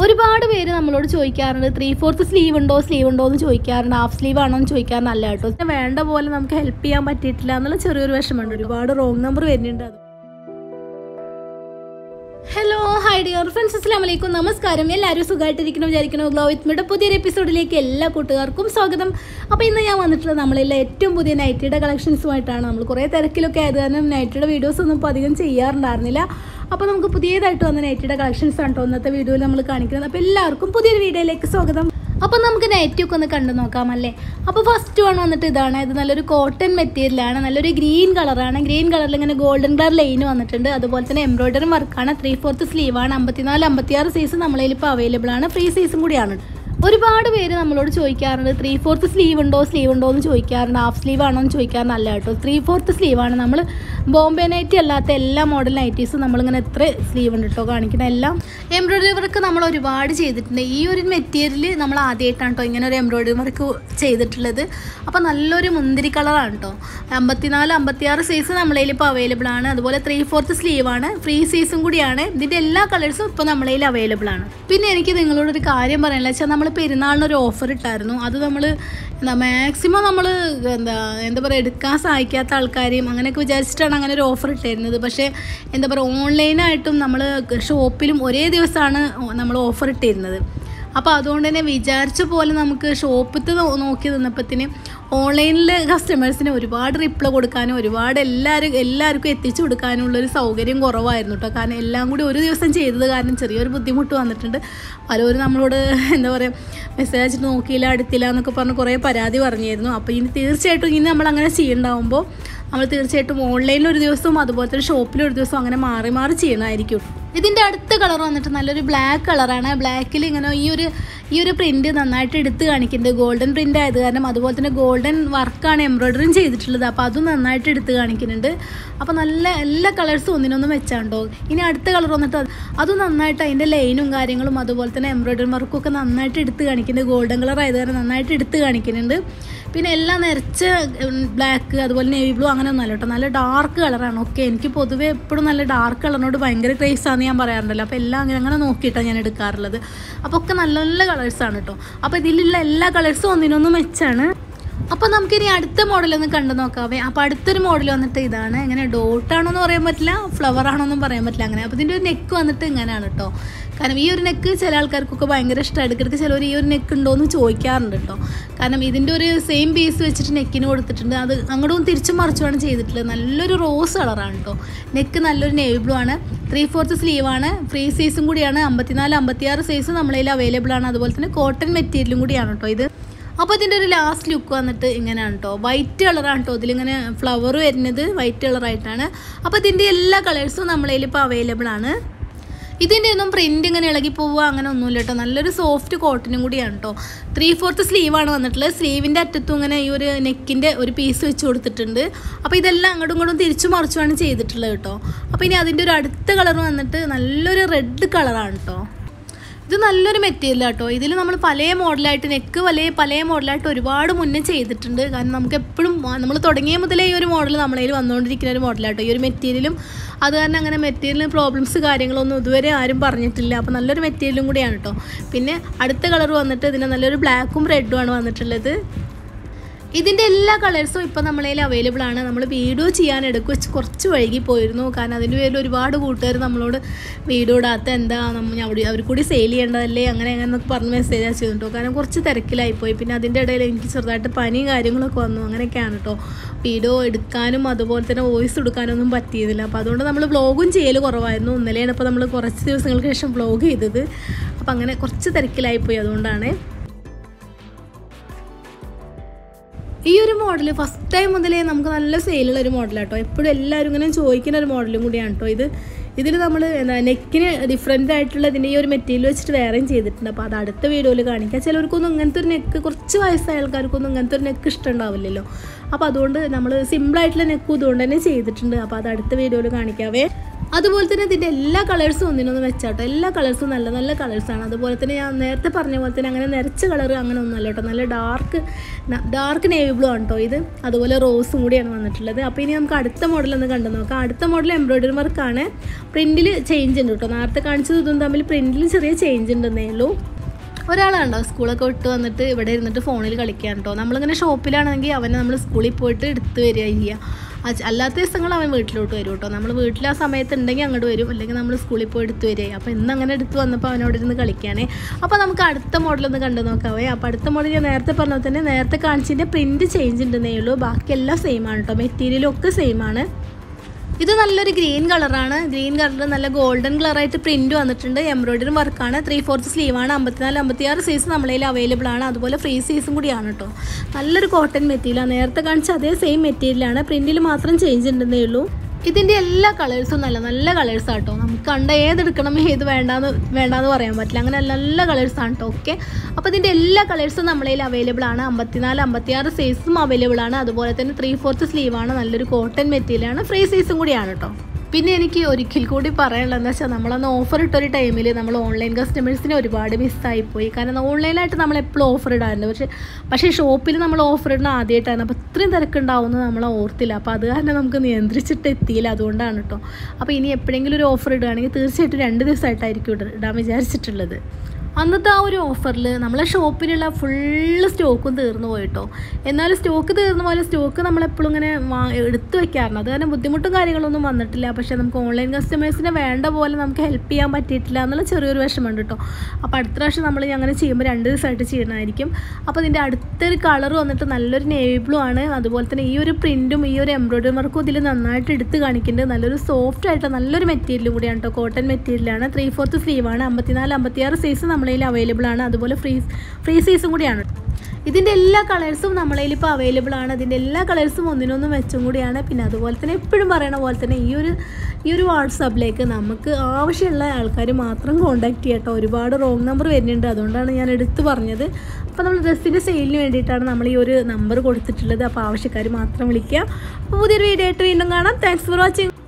ഒരുപാട് പേര് നമ്മളോട് ചോദിക്കാറുണ്ട് 3/4 സ്ലീവ് ഉണ്ടോ എന്ന് ചോദിക്കാറുണ്ട്. ഹാഫ് സ്ലീവ് ആണോ എന്ന് ചോദിക്കാറുണ്ട്. അല്ല കേട്ടോ, വേണ്ട പോലെ നമുക്ക് ഹെൽപ്പ് ചെയ്യാൻ പറ്റിയിട്ടില്ല എന്നുള്ള ചെറിയൊരു വിഷമമുണ്ട്. ഒരുപാട് റോങ് നമ്പർ വരുന്നുണ്ട്. ഹലോ ഹായ് ഡിയർ ഫ്രണ്ട്സ്, അസ്സലാമു അലൈക്കും, നമസ്കാരം. എല്ലാവരും സുഖമായിട്ടിരിക്കണം വിചാരിക്കണം. ഗ്ലോ വിത്ത് മെയുടെ പുതിയൊരു എപ്പിസോഡിലേക്ക് എല്ലാ കൂട്ടുകാർക്കും സ്വാഗതം. അപ്പോൾ ഇന്ന് ഞാൻ വന്നിട്ടുള്ളത് നമ്മളിലെ ഏറ്റവും പുതിയ നൈറ്റിയുടെ കളക്ഷൻസുമായിട്ടാണ്. നമ്മൾ കുറേ തിരക്കിലൊക്കെ ആയത് കാരണം നൈറ്റിയുടെ വീഡിയോസ് ഒന്നും ഇപ്പോൾ അധികം ചെയ്യാറുണ്ടായിരുന്നില്ല. അപ്പോൾ നമുക്ക് പുതിയതായിട്ട് വന്ന നൈറ്റിയുടെ കളക്ഷൻസ് ആണ് കേട്ടോ ഇന്നത്തെ വീഡിയോയിൽ നമ്മൾ കാണിക്കുന്നത്. അപ്പോൾ എല്ലാവർക്കും പുതിയൊരു വീഡിയോയിലേക്ക് സ്വാഗതം. അപ്പോൾ നമുക്ക് നൈറ്റിയൊക്കെ ഒന്ന് കണ്ടു നോക്കാമല്ലേ. അപ്പോൾ ഫസ്റ്റ് വൺ വന്നിട്ട് ഇതാണ്. ഇത് നല്ലൊരു കോട്ടൺ മെറ്റീരിയലാണ്, നല്ലൊരു ഗ്രീൻ കളറാണ്. ഗ്രീൻ കളറിൽ ഇങ്ങനെ ഗോൾഡൻ കളർ ലൈൻ വന്നിട്ടുണ്ട്. അതുപോലെ തന്നെ എംബ്രോയിഡറി വർക്കാണ്. 3/4 സ്ലീവാണ്. 54-56 സൈസ് നമ്മളതിൽ ഇപ്പോൾ അവൈലബിൾ ആണ്. ഫ്രീ സൈസും കൂടിയാണ്. ഒരുപാട് പേര് നമ്മളോട് ചോദിക്കാറുണ്ട് 3/4 സ്ലീവ് ഉണ്ടോ എന്ന് ചോദിക്കാറുണ്ട്. ഹാഫ് സ്ലീവ് ആണോ എന്ന് ചോദിക്കാറുണ്ട്. അല്ല കേട്ടോ, 3/4 സ്ലീവാണ്. നമ്മൾ ബോംബെ നൈറ്റി അല്ലാത്ത എല്ലാ മോഡൽ നൈറ്റീസും നമ്മളിങ്ങനെ എത്ര സ്ലീവ് ഉണ്ട് കേട്ടോ കാണിക്കുന്ന എല്ലാം. എംബ്രോയിഡറി വർക്ക് നമ്മൾ ഒരുപാട് ചെയ്തിട്ടുണ്ട്. ഈ ഒരു മെറ്റീരിയൽ നമ്മൾ ആദ്യമായിട്ടാണ് കേട്ടോ ഇങ്ങനെ ഒരു എംബ്രോയിഡറി വർക്ക് ചെയ്തിട്ടുള്ളത്. അപ്പോൾ നല്ലൊരു മുന്തിരി കളറാണ് കേട്ടോ. 54-56 സൈസ് നമ്മളതിൽ ഇപ്പോൾ അവൈലബിൾ ആണ്. അതുപോലെ 3/4 സ്ലീവാണ്. ഫ്രീ സൈസും കൂടിയാണ്. ഇതിൻ്റെ എല്ലാ കളേഴ്സും ഇപ്പോൾ നമ്മളതിൽ അവൈലബിൾ ആണ്. പിന്നെ എനിക്ക് നിങ്ങളോടൊരു കാര്യം പറയാനുള്ള വെച്ചാൽ നമ്മൾ പെരുന്നാളിനൊരു ഓഫർ ഇട്ടായിരുന്നു. അത് നമ്മൾ മാക്സിമം നമ്മൾ എന്താ പറയുക എടുക്കാൻ സഹായിക്കാത്ത ആൾക്കാരെയും അങ്ങനെയൊക്കെ വിചാരിച്ചിട്ടാണ് അങ്ങനെ ഒരു ഓഫർ ഇട്ടായിരുന്നത്. പക്ഷേ എന്താ പറയുക ഓൺലൈനായിട്ടും നമ്മൾ ഷോപ്പിലും ഒരേ ദിവസമാണ് നമ്മൾ ഓഫർ ഇട്ടിരുന്നത്. അപ്പോൾ അതുകൊണ്ട് തന്നെ വിചാരിച്ച പോലെ നമുക്ക് ഷോപ്പിൽ നോക്കി നിന്നപ്പത്തിന് ഓൺലൈനിൽ കസ്റ്റമേഴ്സിന് ഒരുപാട് റിപ്ലൈ കൊടുക്കാനും ഒരുപാട് എല്ലാവർക്കും എത്തിച്ചു കൊടുക്കാനുള്ളൊരു സൗകര്യം കുറവായിരുന്നു കേട്ടോ. കാരണം എല്ലാം കൂടി ഒരു ദിവസം ചെയ്തത് കാരണം ചെറിയൊരു ബുദ്ധിമുട്ട് വന്നിട്ടുണ്ട്. പലരും നമ്മളോട് എന്താ പറയുക മെസ്സേജ് അയച്ചിട്ട് നോക്കിയില്ല, അടുത്തില്ല എന്നൊക്കെ പറഞ്ഞ് കുറേ പരാതി പറഞ്ഞിരുന്നു. അപ്പോൾ ഇനി തീർച്ചയായിട്ടും ഇനി നമ്മളങ്ങനെ ചെയ്യണ്ടാവുമ്പോൾ നമ്മൾ തീർച്ചയായിട്ടും ഓൺലൈനിൽ ഒരു ദിവസവും അതുപോലെ തന്നെ ഷോപ്പിലൊരു ദിവസവും അങ്ങനെ മാറി മാറി ചെയ്യണമായിരിക്കും. ഇതിൻ്റെ അടുത്ത കളർ വന്നിട്ട് നല്ലൊരു ബ്ലാക്ക് കളറാണ്. ബ്ലാക്കിൽ ഇങ്ങനെ ഈ ഒരു പ്രിൻറ്റ് നന്നായിട്ട് എടുത്ത് കാണിക്കുന്നുണ്ട്. ഗോൾഡൻ പ്രിൻ്റ് ആയത് കാരണം അതുപോലെ തന്നെ ഗോൾഡൻ വർക്കാണ് എംബ്രോയിഡറിയും ചെയ്തിട്ടുള്ളത്. അപ്പോൾ അതും നന്നായിട്ട് എടുത്ത് കാണിക്കുന്നുണ്ട്. അപ്പോൾ നല്ല എല്ലാ കളേഴ്സും ഒന്നിനൊന്നും വെച്ചാണ്ടോ. ഇനി അടുത്ത കളർ വന്നിട്ട് അതും നന്നായിട്ട് അതിൻ്റെ ലൈനും കാര്യങ്ങളും അതുപോലെ തന്നെ എംബ്രോയിഡറി വർക്കും ഒക്കെ നന്നായിട്ട് എടുത്ത് കാണിക്കുന്നുണ്ട്. ഗോൾഡൻ കളർ ആയത് കാരണം നന്നായിട്ട് എടുത്ത് കാണിക്കുന്നുണ്ട്. പിന്നെ എല്ലാം നിറച്ച് ബ്ലാക്ക് അതുപോലെ നേവി ബ്ലൂ അങ്ങനെ ഒന്നുമല്ല കേട്ടോ, നല്ല ഡാർക്ക് കളറാണ്. ഓക്കെ, എനിക്ക് പൊതുവേ എപ്പോഴും നല്ല ഡാർക്ക് കളറിനോട് ഭയങ്കര ക്രേസാണെന്ന് ഞാൻ പറയാറുണ്ടല്ലോ. അപ്പോൾ എല്ലാം അങ്ങനെ നോക്കിയിട്ടാണ് ഞാൻ എടുക്കാറുള്ളത്. അപ്പോൾ ഒക്കെ നല്ല നല്ല കളേഴ്സാണ് കേട്ടോ. അപ്പോൾ ഇതിലുള്ള എല്ലാ കളേഴ്സും ഒന്നിനൊന്നും മെച്ചാണ്. അപ്പോൾ നമുക്കിനി അടുത്ത മോഡലൊന്ന് കണ്ടു നോക്കാവേ. അപ്പോൾ അടുത്തൊരു മോഡൽ വന്നിട്ട് ഇതാണ്. ഇങ്ങനെ ഡോട്ടാണോ എന്ന് പറയാൻ പറ്റില്ല, ഫ്ലവർ ആണോ എന്നും പറയാൻ പറ്റില്ല അങ്ങനെ. അപ്പോൾ ഇതിൻ്റെ ഒരു നെക്ക് വന്നിട്ട് ഇങ്ങനെയാണ് കേട്ടോ. കാരണം ഈ ഒരു നെക്ക് ചില ആൾക്കാർക്കൊക്കെ ഭയങ്കര ഇഷ്ടമാണ്. ഇടയ്ക്കിടയ്ക്ക് ചിലവർ ഈ ഒരു നെക്ക് ഉണ്ടോ എന്ന് ചോദിക്കാറുണ്ട് കേട്ടോ. കാരണം ഇതിൻ്റെ ഒരു സെയിം പീസ് വെച്ചിട്ട് നെക്കിന് കൊടുത്തിട്ടുണ്ട്. അത് അങ്ങോട്ടും തിരിച്ചും മറിച്ചുമാണ് ചെയ്തിട്ടുള്ളത്. നല്ലൊരു റോസ് കളറാണ് കേട്ടോ. നെക്ക് നല്ലൊരു നേവി ബ്ലൂ ആണ്. 3/4 സ്ലീവാണ്. ഫ്രീ സൈസും കൂടിയാണ്. 54-56 സൈസ് നമ്മളതിൽ അവൈലബിൾ ആണ്. അതുപോലെ തന്നെ കോട്ടൺ മെറ്റീരിയലും കൂടിയാണ് കേട്ടോ ഇത്. അപ്പോൾ ഇതിൻ്റെ ഒരു ലാസ്റ്റ് ലുക്ക് വന്നിട്ട് ഇങ്ങനെയാണ് കേട്ടോ. വൈറ്റ് കളറാണ് കേട്ടോ. ഇതിലിങ്ങനെ ഫ്ലവർ വരുന്നത് വൈറ്റ് കളറായിട്ടാണ്. അപ്പോൾ ഇതിൻ്റെ എല്ലാ കളേഴ്സും നമ്മളതിൽ ഇപ്പോൾ അവൈലബിൾ ആണ്. ഇതിൻ്റെ ഒന്നും പ്രിൻ്റ് ഇങ്ങനെ ഇളകി പോവുക അങ്ങനെ ഒന്നുമില്ല കേട്ടോ. നല്ലൊരു സോഫ്റ്റ് കോട്ടനും കൂടിയാണ് കേട്ടോ. 3/4 സ്ലീവാണ് വന്നിട്ടുള്ളത്. സ്ലീവിൻ്റെ അറ്റത്തും ഇങ്ങനെ ഈ ഒരു നെക്കിൻ്റെ ഒരു പീസ് വെച്ച് കൊടുത്തിട്ടുണ്ട്. അപ്പോൾ ഇതെല്ലാം അങ്ങോട്ടും ഇങ്ങോട്ടും തിരിച്ചു മറിച്ചുമാണ് ചെയ്തിട്ടുള്ളത് കേട്ടോ. അപ്പോൾ ഇനി അതിൻ്റെ ഒരു അടുത്ത കളർ വന്നിട്ട് നല്ലൊരു റെഡ് കളറാണ് കേട്ടോ. ഇത് നല്ലൊരു മെറ്റീരിയൽ കേട്ടോ. ഇതിൽ നമ്മൾ പല മോഡലായിട്ട് നെക്ക് പല മോഡലായിട്ട് ഒരുപാട് മുന്നേ ചെയ്തിട്ടുണ്ട്. കാരണം നമുക്ക് എപ്പോഴും നമ്മൾ തുടങ്ങിയ മുതലേ ഈ ഒരു മോഡൽ നമ്മളതിൽ വന്നുകൊണ്ടിരിക്കുന്ന ഒരു മോഡലാട്ടോ ഈ ഒരു മെറ്റീരിയലും. അത് കാരണം അങ്ങനെ മെറ്റീരിയലിന് പ്രോബ്ലംസ് കാര്യങ്ങളൊന്നും ഇതുവരെ ആരും പറഞ്ഞിട്ടില്ല. അപ്പോൾ നല്ലൊരു മെറ്റീരിയലും കൂടിയാണ് കേട്ടോ. പിന്നെ അടുത്ത കളർ വന്നിട്ട് ഇതിന് നല്ലൊരു ബ്ലാക്കും റെഡും ആണ് വന്നിട്ടുള്ളത്. ഇതിൻ്റെ എല്ലാ കളേഴ്സും ഇപ്പോൾ നമ്മളതിൽ അവൈലബിൾ ആണ്. നമ്മൾ വീഡിയോ ചെയ്യാനെടുക്കും കുറച്ച് വൈകി പോയിരുന്നു. കാരണം അതിൻ്റെ പേരിൽ ഒരുപാട് കൂട്ടുകാർ നമ്മളോട് വീഡിയോ ഇടാത്ത എന്താ അവർ കൂടി സെയിൽ ചെയ്യേണ്ടതല്ലേ അങ്ങനെ എന്നൊക്കെ പറഞ്ഞ് മെസ്സേജ് അയച്ചിട്ടുണ്ടോ. കാരണം കുറച്ച് തിരക്കിലായിപ്പോയി. പിന്നെ അതിൻ്റെ ഇടയിൽ എനിക്ക് ചെറുതായിട്ട് പനിയും കാര്യങ്ങളൊക്കെ വന്നു. അങ്ങനെയൊക്കെയാണ് കേട്ടോ. വീഡിയോ എടുക്കാനും അതുപോലെ തന്നെ വോയിസ് എടുക്കാനൊന്നും പറ്റിയതില്ല. അപ്പോൾ അതുകൊണ്ട് നമ്മൾ വ്ളോഗും ചെയ്യൽ കുറവായിരുന്നു. ഇന്നലെയാണ് ഇപ്പോൾ നമ്മൾ കുറച്ച് ദിവസങ്ങൾക്ക് ശേഷം വ്ളോഗ് ചെയ്തത്. അപ്പോൾ അങ്ങനെ കുറച്ച് തിരക്കിലായിപ്പോയി. അതുകൊണ്ടാണ് ഈ ഒരു മോഡൽ ഫസ്റ്റ് ടൈം മുതലേ നമുക്ക് നല്ല സെയിലുള്ള ഒരു മോഡലാട്ടോ. എപ്പോഴും എല്ലാവരും ഇങ്ങനെ ചോദിക്കുന്ന ഒരു മോഡലും കൂടിയാണ് കേട്ടോ ഇത്. ഇതിൽ നമ്മൾ നെക്കിന് ഡിഫറെൻ്റ് ആയിട്ടുള്ള ഇതിൻ്റെ ഈ ഒരു മെറ്റീരിയൽ വെച്ചിട്ട് വേറെയും ചെയ്തിട്ടുണ്ട്. അപ്പോൾ അത് അടുത്ത വീഡിയോയിൽ കാണിക്കാം. ചിലവർക്കൊന്നും ഇങ്ങനത്തെ ഒരു നെക്ക് കുറച്ച് വയസ്സായ ആൾക്കാർക്കൊന്നും ഇങ്ങനത്തെ ഒരു നെക്ക് ഇഷ്ടമുണ്ടാവില്ലല്ലോ. അപ്പോൾ അതുകൊണ്ട് നമ്മൾ സിമ്പിളായിട്ടുള്ള നെക്കും ഇതുകൊണ്ട് തന്നെ ചെയ്തിട്ടുണ്ട്. അപ്പോൾ അത് അടുത്ത വീഡിയോയിൽ കാണിക്കാവേ. അതുപോലെ തന്നെ ഇതിൻ്റെ എല്ലാ കളേഴ്സും ഒന്നിനൊന്ന് വെച്ചാട്ടോ, എല്ലാ കളേഴ്സും നല്ല നല്ല കളേഴ്സാണ്. അതുപോലെ തന്നെ ഞാൻ നേരത്തെ പറഞ്ഞ പോലെ തന്നെ അങ്ങനെ നിറച്ച കളർ അങ്ങനെ ഒന്നുമല്ല കേട്ടോ, നല്ല ഡാർക്ക് നേവി ബ്ലൂ ആണ് കേട്ടോ ഇത്. അതുപോലെ റോസും കൂടിയാണ് വന്നിട്ടുള്ളത്. അപ്പോൾ ഇനി നമുക്ക് അടുത്ത മോഡലൊന്ന് കണ്ടു നോക്കാം. അടുത്ത മോഡൽ എംബ്രോയ്ഡറി വർക്കാണ്. പ്രിൻറ്റിൽ ചേഞ്ച് ഉണ്ട് കേട്ടോ, നേരത്തെ കാണിച്ചത് ഇതും തമ്മിൽ പ്രിൻറ്റിൽ ചെറിയ ചേഞ്ച് ഉണ്ടെന്നേ ഉള്ളൂ. ഒരാളുണ്ടോ സ്കൂളൊക്കെ വിട്ട് വന്നിട്ട് ഇവിടെ ഇരുന്നിട്ട് ഫോണിൽ കളിക്കാൻ കേട്ടോ. നമ്മളിങ്ങനെ ഷോപ്പിലാണെങ്കിൽ അവനെ നമ്മൾ സ്കൂളിൽ പോയിട്ട് എടുത്ത് വരിക ചെയ്യുക. അല്ലാത്ത ദിവസങ്ങൾ അവൻ വീട്ടിലോട്ട് വരും കേട്ടോ. നമ്മൾ വീട്ടിൽ ആ സമയത്ത് ഉണ്ടെങ്കിൽ അങ്ങോട്ട് വരും, അല്ലെങ്കിൽ നമ്മൾ സ്കൂളിൽ പോയി എടുത്ത് വരിക. അപ്പോൾ ഇന്ന് അങ്ങനെ എടുത്ത് വന്നപ്പോൾ അവനോട് ഇരുന്ന് കളിക്കാനേ. അപ്പോൾ നമുക്ക് അടുത്ത മോഡലൊന്ന് കണ്ടു നോക്കാവേ. അപ്പോൾ അടുത്ത മോഡൽ ഞാൻ നേരത്തെ പറഞ്ഞ തന്നെ നേരത്തെ കാണിച്ചതിൻ്റെ പ്രിൻറ്റ് ചേഞ്ച് ഉണ്ടെന്നേ ഉള്ളൂ, ബാക്കിയെല്ലാം സെയിം ആണ് കേട്ടോ, മെറ്റീരിയലും ഒക്കെ സെയിം ആണ്. ഇത് നല്ലൊരു ഗ്രീൻ കളറാണ്. ഗ്രീൻ കളറിൽ നല്ല ഗോൾഡൻ കളറായിട്ട് പ്രിൻറ്റ് വന്നിട്ടുണ്ട്. എംബ്രോയ്ഡറി വർക്കാണ്. 3/4 സ്ലീവാണ്. 54-56 സൈസ് നമ്മളതിൽ അവൈലബിൾ ആണ്. അതുപോലെ ഫ്രീ സൈസും കൂടിയാണ് കേട്ടോ. നല്ലൊരു കോട്ടൺ മെറ്റീരിയലാണ്. നേരത്തെ കാണിച്ച അതേ സെയിം മെറ്റീരിയലാണ്, പ്രിൻറ്റിൽ മാത്രം ചേഞ്ച് ഉണ്ടെന്നേ ഉള്ളൂ. ഇതിൻ്റെ എല്ലാ കളേഴ്സും നല്ല നല്ല കളേഴ്സാണ് കേട്ടോ. നമുക്ക് കണ്ട ഏതെടുക്കണം ഏത് വേണ്ടാന്ന് പറയാൻ പറ്റില്ല, അങ്ങനെ നല്ല കളേഴ്സാണ് കേട്ടോ. ഓക്കെ, അപ്പോൾ ഇതിൻ്റെ എല്ലാ കളേഴ്സും നമ്മളതിൽ അവൈലബിൾ ആണ്. 54-56 സൈസും അവൈലബിൾ ആണ്. അതുപോലെ തന്നെ 3/4 സ്ലീവാണ്. നല്ലൊരു കോട്ടൺ മെറ്റീരിയലാണ്. ഫ്രീ സൈസും കൂടിയാണ് കേട്ടോ. പിന്നെ എനിക്ക് ഒരിക്കൽ കൂടി പറയാനുള്ളതെന്ന് വെച്ചാൽ നമ്മളന്ന് ഓഫർ ഇട്ടൊരു ടൈമിൽ നമ്മൾ ഓൺലൈൻ കസ്റ്റമേഴ്സിനെ ഒരുപാട് മിസ്സായിപ്പോയി. കാരണം ഓൺലൈനായിട്ട് നമ്മൾ എപ്പോഴും ഓഫർ ഇടാറുണ്ട്, പക്ഷേ ഷോപ്പിൽ നമ്മൾ ഓഫർ ഇടുന്ന ആദ്യമായിട്ടാണ്. അപ്പോൾ ഇത്രയും തിരക്കുണ്ടാവുമെന്ന് നമ്മൾ ഓർത്തില്ല. അപ്പോൾ അത് കാരണം നമുക്ക് നിയന്ത്രിച്ചിട്ട് എത്തിയില്ല, അതുകൊണ്ടാണ് കേട്ടോ. അപ്പോൾ ഇനി എപ്പോഴെങ്കിലും ഒരു ഓഫർ ഇടുകയാണെങ്കിൽ തീർച്ചയായിട്ടും 2 ദിവസമായിട്ടായിരിക്കും ഇടാൻ വിചാരിച്ചിട്ടുള്ളത്. അന്നത്തെ ആ ഒരു ഓഫറിൽ നമ്മളെ ഷോപ്പിലുള്ള ഫുള്ള് സ്റ്റോക്കും തീർന്നു പോയിട്ടോ. എന്നാലും സ്റ്റോക്ക് തീർന്ന പോലെ സ്റ്റോക്ക് നമ്മളെപ്പോഴും ഇങ്ങനെ എടുത്തു വെക്കാറുണ്ട്. അത് കാരണം ബുദ്ധിമുട്ടും കാര്യങ്ങളൊന്നും വന്നിട്ടില്ല. പക്ഷേ നമുക്ക് ഓൺലൈൻ കസ്റ്റമേഴ്സിനെ വേണ്ട പോലെ നമുക്ക് ഹെൽപ്പ് ചെയ്യാൻ പറ്റിയിട്ടില്ല എന്നുള്ള ചെറിയൊരു വിഷമമുണ്ട് കേട്ടോ. അപ്പോൾ അടുത്ത പ്രാവശ്യം നമ്മൾ അങ്ങനെ ചെയ്യുമ്പോൾ 2 ദിവസമായിട്ട് ചെയ്യണമായിരിക്കും. അപ്പോൾ ഇതിൻ്റെ അടുത്തൊരു കളർ വന്നിട്ട് നല്ലൊരു നേവി ബ്ലൂ ആണ്. അതുപോലെ തന്നെ ഈ ഒരു പ്രിൻറ്റും ഈ ഒരു എംബ്രോയ്ഡറി വർക്കും ഇതിൽ നന്നായിട്ട് എടുത്ത് കാണിക്കുന്നുണ്ട്. നല്ലൊരു സോഫ്റ്റ് ആയിട്ട് നല്ലൊരു മെറ്റീരിയലും കൂടിയാണ് കേട്ടോ, കോട്ടൺ മെറ്റീരിയലാണ്. 3/4 സ്ലീവാണ്. 54-56 സൈസ് നമ്മളതിൽ അവൈലബിൾ ആണ്. അതുപോലെ ഫ്രീ സൈസും കൂടിയാണ്. ഇതിൻ്റെ എല്ലാ കളേഴ്സും നമ്മളതിൽ ഇപ്പോൾ അവൈലബിൾ ആണ്. ഇതിൻ്റെ എല്ലാ കളേഴ്സും ഒന്നിനൊന്നും വെച്ചും കൂടിയാണ്. പിന്നെ അതുപോലെ തന്നെ എപ്പോഴും പറയണ പോലെ തന്നെ ഈ ഒരു വാട്സാപ്പിലേക്ക് നമുക്ക് ആവശ്യമുള്ള ആൾക്കാർ മാത്രം കോൺടാക്ട് ചെയ്യട്ടോ. ഒരുപാട് റോങ് നമ്പർ വരുന്നുണ്ട്, അതുകൊണ്ടാണ് ഞാൻ എടുത്ത് പറഞ്ഞത്. അപ്പോൾ നമ്മൾ ഡ്രസ്സിൻ്റെ സെയിലിന് വേണ്ടിയിട്ടാണ് നമ്മൾ ഈ ഒരു നമ്പർ കൊടുത്തിട്ടുള്ളത്. അപ്പോൾ ആവശ്യക്കാർ മാത്രം വിളിക്കുക. അപ്പോൾ പുതിയൊരു വീഡിയോ ആയിട്ട് വീണ്ടും കാണാം. Thanks for watching.